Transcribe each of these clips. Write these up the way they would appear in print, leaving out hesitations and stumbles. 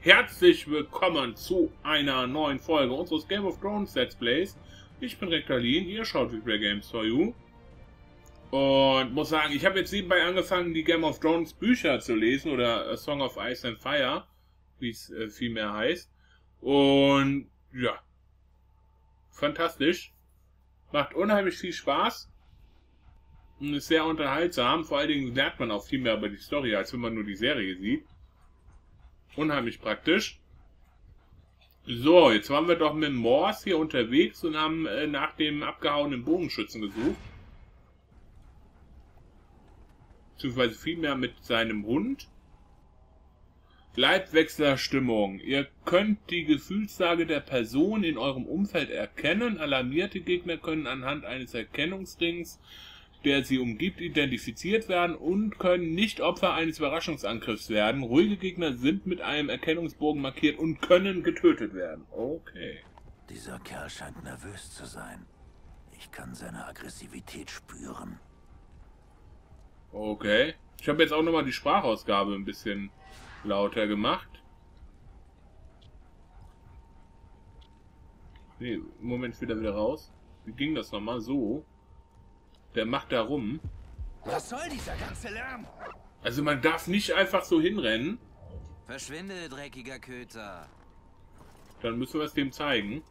Herzlich willkommen zu einer neuen Folge unseres Game of Thrones Let's Plays. Ich bin Rektalin, ihr schaut wie Play Games for You. Und muss sagen, ich habe jetzt nebenbei angefangen, die Game of Thrones Bücher zu lesen, oder A Song of Ice and Fire, wie es vielmehr heißt. Und ja, fantastisch. Macht unheimlich viel Spaß. Und ist sehr unterhaltsam. Vor allen Dingen lernt man auch viel mehr über die Story, als wenn man nur die Serie sieht. Unheimlich praktisch. So, jetzt waren wir doch mit Mors hier unterwegs und haben nach dem abgehauenen Bogenschützen gesucht. Beziehungsweise vielmehr mit seinem Hund. Leibwechslerstimmung. Ihr könnt die Gefühlslage der Person in eurem Umfeld erkennen. Alarmierte Gegner können anhand eines Erkennungsrings, der sie umgibt, identifiziert werden und können nicht Opfer eines Überraschungsangriffs werden. Ruhige Gegner sind mit einem Erkennungsbogen markiert und können getötet werden. Okay. Dieser Kerl scheint nervös zu sein. Ich kann seine Aggressivität spüren. Okay. Ich habe jetzt auch nochmal die Sprachausgabe ein bisschen lauter gemacht. Nee, im Moment wieder raus. Wie ging das nochmal? So. Der macht da rum. Was soll dieser ganze Lärm? Also man darf nicht einfach so hinrennen. Verschwinde, dreckiger Köter. Dann müssen wir es dem zeigen.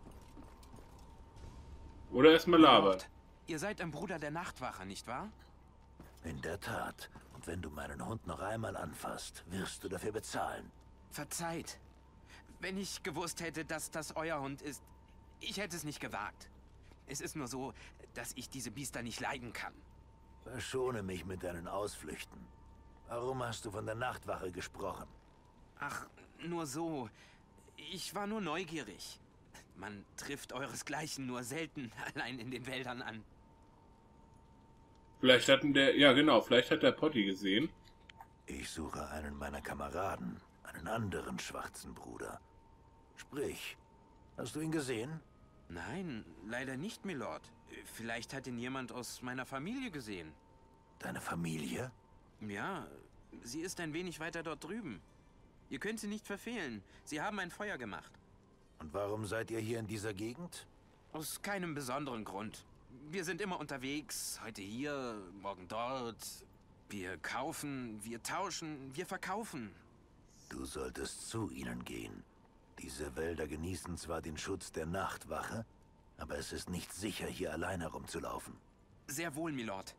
Oder erstmal labern. Ihr seid ein Bruder der Nachtwache, nicht wahr? In der Tat. Und wenn du meinen Hund noch einmal anfasst, wirst du dafür bezahlen. Verzeiht. Wenn ich gewusst hätte, dass das euer Hund ist, ich hätte es nicht gewagt. Es ist nur so, dass ich diese Biester nicht leiden kann. Verschone mich mit deinen Ausflüchten. Warum hast du von der Nachtwache gesprochen? Ach, nur so. Ich war nur neugierig. Man trifft euresgleichen nur selten allein in den Wäldern an. Vielleicht hatten der... Ja genau, vielleicht hat der Potti gesehen. Ich suche einen meiner Kameraden. Einen anderen schwarzen Bruder. Sprich, hast du ihn gesehen? Nein, leider nicht, Milord. Vielleicht hat ihn jemand aus meiner Familie gesehen. Deine Familie? Ja, sie ist ein wenig weiter dort drüben. Ihr könnt sie nicht verfehlen. Sie haben ein Feuer gemacht. Und warum seid ihr hier in dieser Gegend? Aus keinem besonderen Grund. Wir sind immer unterwegs, heute hier, morgen dort. Wir kaufen, wir tauschen, wir verkaufen. Du solltest zu ihnen gehen. Diese Wälder genießen zwar den Schutz der Nachtwache, aber es ist nicht sicher, hier allein herumzulaufen. Sehr wohl, Milord.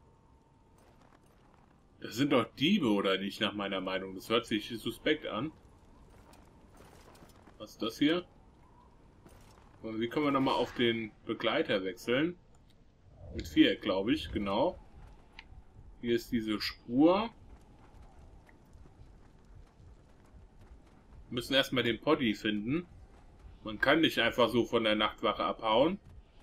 Das sind doch Diebe, oder nicht, nach meiner Meinung. Das hört sich suspekt an. Was ist das hier? Und wie können wir nochmal auf den Begleiter wechseln? Mit Viereck, glaube ich, genau. Hier ist diese Spur. Wir müssen erstmal den Potti finden. Man kann nicht einfach so von der Nachtwache abhauen.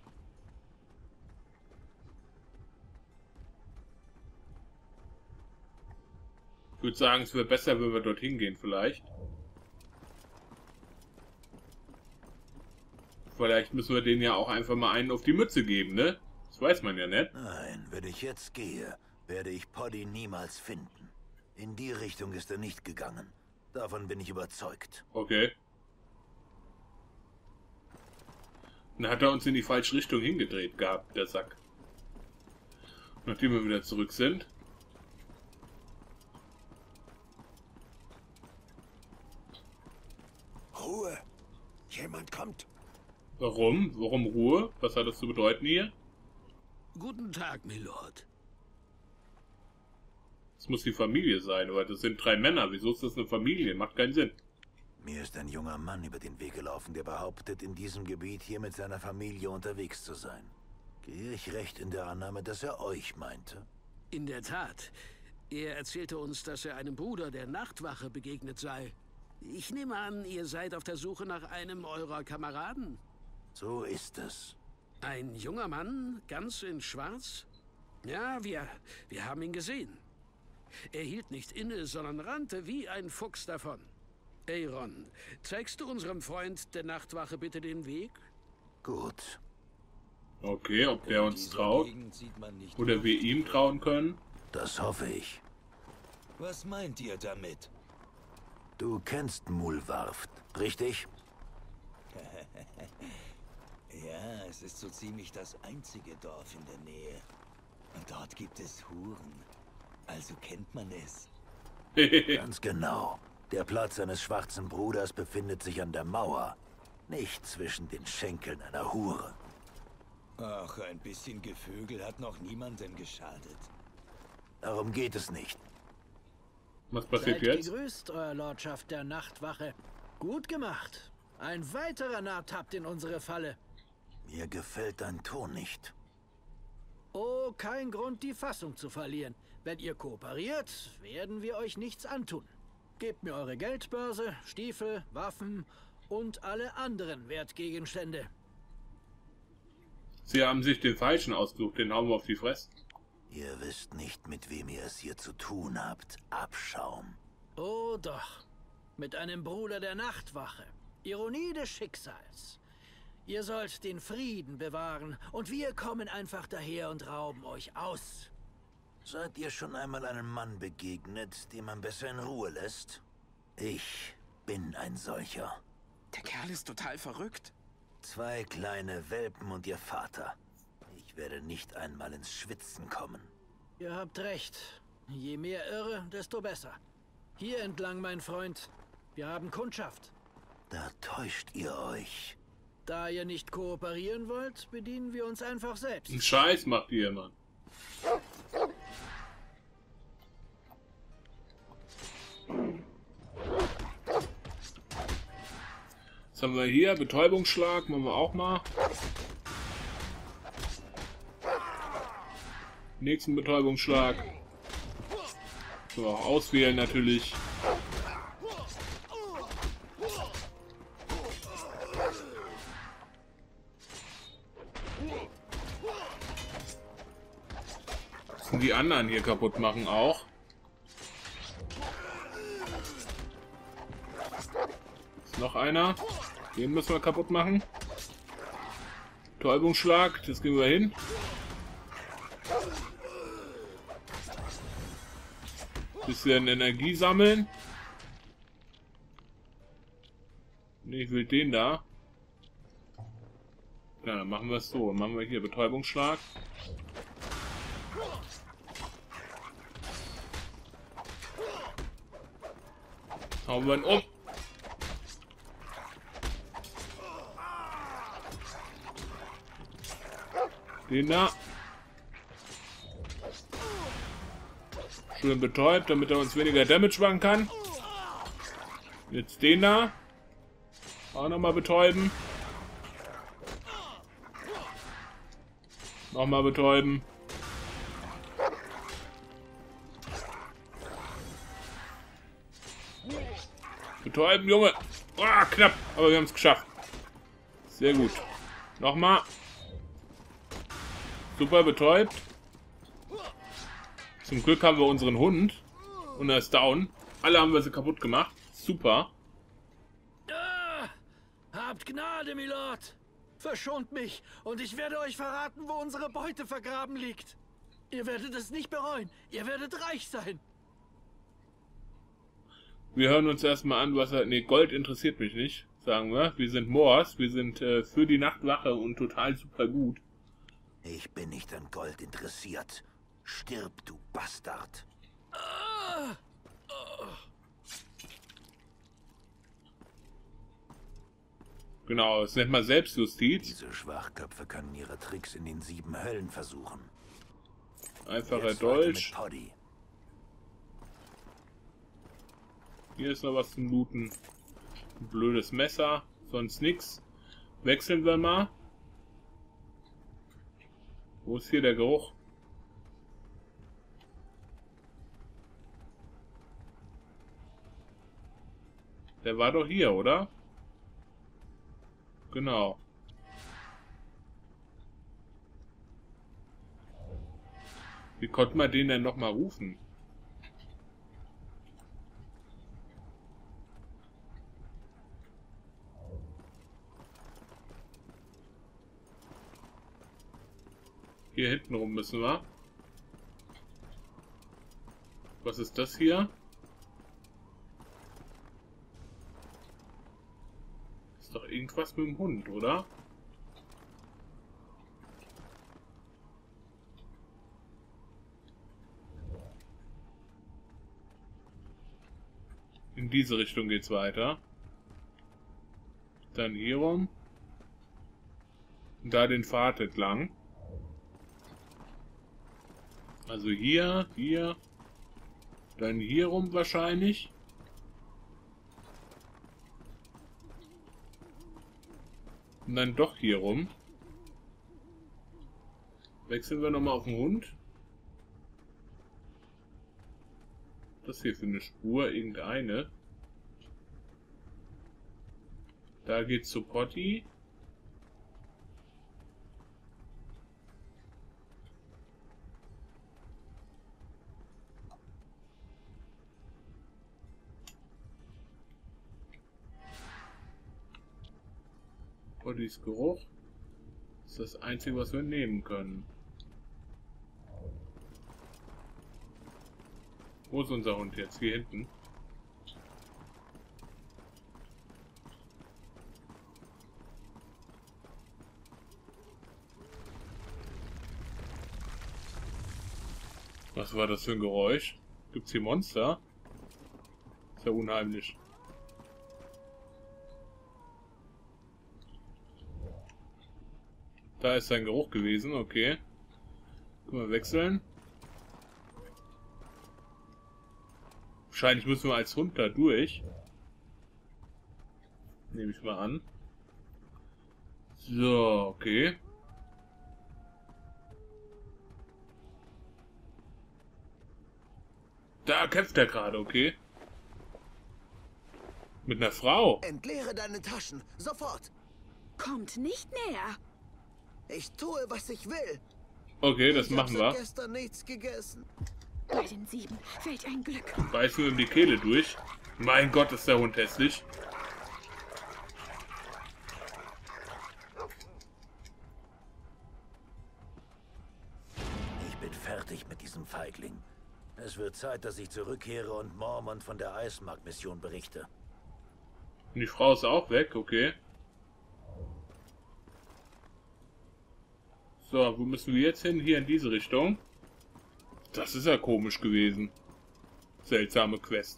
Ich würde sagen, es wäre besser, wenn wir dorthin gehen vielleicht. Vielleicht müssen wir denen ja auch einfach mal einen auf die Mütze geben, ne? Das weiß man ja nicht. Nein, wenn ich jetzt gehe, werde ich Poddy niemals finden. In die Richtung ist er nicht gegangen. Davon bin ich überzeugt. Okay. Dann hat er uns in die falsche Richtung hingedreht gehabt, der Sack. Nachdem wir wieder zurück sind. Ruhe! Jemand kommt! Warum? Warum Ruhe? Was hat das zu bedeuten hier? Guten Tag, Milord. Das muss die Familie sein, aber das sind 3 Männer. Wieso ist das eine Familie? Macht keinen Sinn. Mir ist ein junger Mann über den Weg gelaufen, der behauptet, in diesem Gebiet hier mit seiner Familie unterwegs zu sein. Gehe ich recht in der Annahme, dass er euch meinte? In der Tat. Er erzählte uns, dass er einem Bruder der Nachtwache begegnet sei. Ich nehme an, ihr seid auf der Suche nach einem eurer Kameraden. So ist es. Ein junger Mann, ganz in Schwarz? Ja, wir haben ihn gesehen. Er hielt nicht inne, sondern rannte wie ein Fuchs davon. Aeron, zeigst du unserem Freund der Nachtwache bitte den Weg? Gut. Okay, ob der uns traut. Oder wir ihm trauen können. Das hoffe ich. Was meint ihr damit? Du kennst Mulwarft, richtig? Ja, es ist so ziemlich das einzige Dorf in der Nähe. Und dort gibt es Huren. Also kennt man es. Ganz genau. Der Platz seines schwarzen Bruders befindet sich an der Mauer. Nicht zwischen den Schenkeln einer Hure. Ach, ein bisschen Gevögel hat noch niemandem geschadet. Darum geht es nicht. Was passiert Seid jetzt? gegrüßt, Euer Lordschaft der Nachtwache. Gut gemacht. Ein weiterer Narr tappt in unsere Falle. Mir gefällt dein Ton nicht. Oh, kein Grund, die Fassung zu verlieren. Wenn ihr kooperiert, werden wir euch nichts antun. Gebt mir eure Geldbörse, Stiefel, Waffen und alle anderen Wertgegenstände. Sie haben sich den Falschen ausgesucht, den hauen wir auf die Fresse. Ihr wisst nicht, mit wem ihr es hier zu tun habt. Abschaum. Oh doch, mit einem Bruder der Nachtwache. Ironie des Schicksals. Ihr sollt den Frieden bewahren und wir kommen einfach daher und rauben euch aus. Seid ihr schon einmal einem Mann begegnet, den man besser in Ruhe lässt? Ich bin ein solcher. Der Kerl ist total verrückt. 2 kleine Welpen und ihr Vater. Ich werde nicht einmal ins Schwitzen kommen. Ihr habt recht. Je mehr Irre, desto besser. Hier entlang, mein Freund. Wir haben Kundschaft. Da täuscht ihr euch. Da ihr nicht kooperieren wollt, bedienen wir uns einfach selbst. Einen Scheiß macht ihr, Mann. Was haben wir hier? Betäubungsschlag, machen wir auch mal. Nächsten Betäubungsschlag. So, auch auswählen natürlich. Müssen die anderen hier kaputt machen auch. Ist noch einer. Den müssen wir kaputt machen. Betäubungsschlag, das gehen wir hin. Bisschen Energie sammeln. Nee, ich will den da. Ja, dann machen wir es so. Dann machen wir hier Betäubungsschlag. Hauen wir ihn um. Den da. Schön betäubt, damit er uns weniger Damage machen kann. Jetzt den da. Auch nochmal betäuben. Nochmal betäuben. Betäuben, Junge. Ah, knapp, aber wir haben es geschafft. Sehr gut. Nochmal. Super betäubt. Zum Glück haben wir unseren Hund. Und er ist down. Alle haben wir sie kaputt gemacht. Super. Habt Gnade, Milord. Verschont mich und ich werde euch verraten, wo unsere Beute vergraben liegt. Ihr werdet es nicht bereuen. Ihr werdet reich sein. Wir hören uns erstmal an, was er... Ne, Gold interessiert mich nicht, sagen wir. Wir sind Moors, wir sind für die Nachtwache und total super gut. Ich bin nicht an Gold interessiert. Stirb, du Bastard. Genau, das nennt man Selbstjustiz. Diese Schwachköpfe können ihre Tricks in den 7 Höllen versuchen. Einfacher Jetzt weiter Dolch. mit Poddy. Hier ist noch was zum Looten. Ein blödes Messer, sonst nix. Wechseln wir mal. Wo ist hier der Geruch? Der war doch hier, oder? Genau. Wie konnte man den denn noch mal rufen? Hier hinten rum müssen wir. Was ist das hier? ist doch irgendwas mit dem Hund, oder? In diese Richtung geht's weiter. Dann hier rum. Und da den Pfad entlang. Also hier, hier. Dann hier rum wahrscheinlich. Und dann doch hier rum. Wechseln wir nochmal auf den Hund. Das hier für eine Spur, irgendeine. Da geht's zu Potty. Pottys Geruch ist das Einzige, was wir nehmen können. Wo ist unser Hund jetzt? Hier hinten. Was war das für ein Geräusch? Gibt's hier Monster? Ist ja unheimlich. Da ist sein Geruch gewesen, okay. Können wir wechseln. Wahrscheinlich müssen wir als Hund da durch. Nehme ich mal an. So, okay. Da kämpft er gerade, okay. Mit einer Frau. Entleere deine Taschen, sofort. Kommt nicht näher. Ich tue, was ich will. Okay, das machen wir. Ich habe gestern nichts gegessen. Bei den 7 fällt ein Glück. Beißen wir ihm die Kehle durch. Mein Gott, ist der Hund hässlich. Ich bin fertig mit diesem Feigling. Es wird Zeit, dass ich zurückkehre und Mormont von der Eismark-Mission berichte. Und die Frau ist auch weg, okay. So, wo müssen wir jetzt hin? Hier in diese Richtung. Das ist ja komisch gewesen. Seltsame Quest.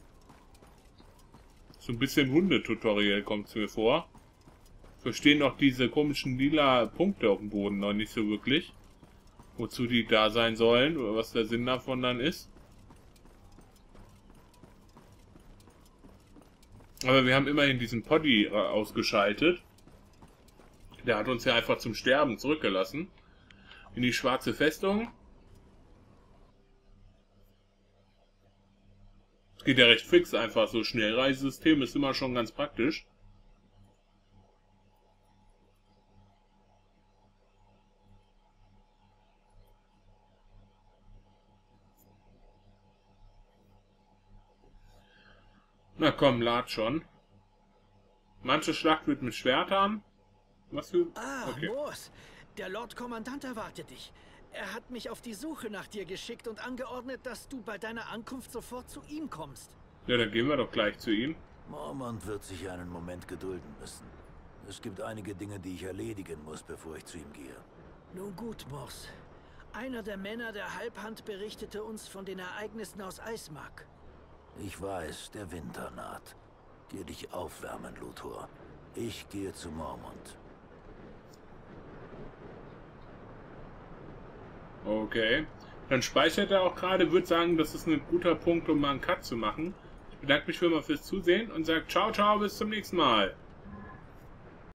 So ein bisschen Hundetutorial kommt es mir vor. Verstehen auch diese komischen lila Punkte auf dem Boden noch nicht so wirklich. Wozu die da sein sollen oder was der Sinn davon dann ist. Aber wir haben immerhin diesen Poddy ausgeschaltet. Der hat uns ja einfach zum Sterben zurückgelassen. In die schwarze Festung. Es geht ja recht fix einfach. So Schnellreisesystem ist immer schon ganz praktisch. Na komm, lad schon. Manche Schlacht wird mit Schwertern. Was für... Okay. Mors, der Lord Kommandant erwartet dich. Er hat mich auf die Suche nach dir geschickt und angeordnet, dass du bei deiner Ankunft sofort zu ihm kommst. Ja, dann gehen wir doch gleich zu ihm. Mormont wird sich einen Moment gedulden müssen. Es gibt einige Dinge, die ich erledigen muss, bevor ich zu ihm gehe. Nun gut, Mors. Einer der Männer der Halbhand berichtete uns von den Ereignissen aus Eismark. Ich weiß, der Winter naht. Geh dich aufwärmen, Luthor. Ich gehe zu Mormont. Okay. Dann speichert er auch gerade. Würde sagen, das ist ein guter Punkt, um mal einen Cut zu machen. Ich bedanke mich für mal fürs Zusehen und sage ciao, ciao, bis zum nächsten Mal.